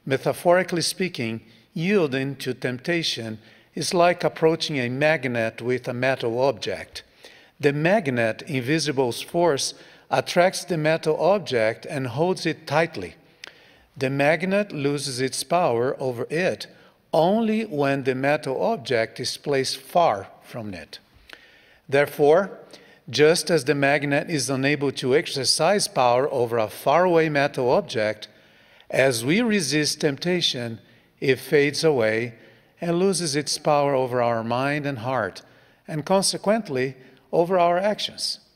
Metaphorically speaking, yielding to temptation is like approaching a magnet with a metal object. The magnet, invisible's force, attracts the metal object and holds it tightly. The magnet loses its power over it only when the metal object is placed far from it. Therefore, just as the magnet is unable to exercise power over a faraway metal object, as we resist temptation, it fades away and loses its power over our mind and heart, and consequently over our actions.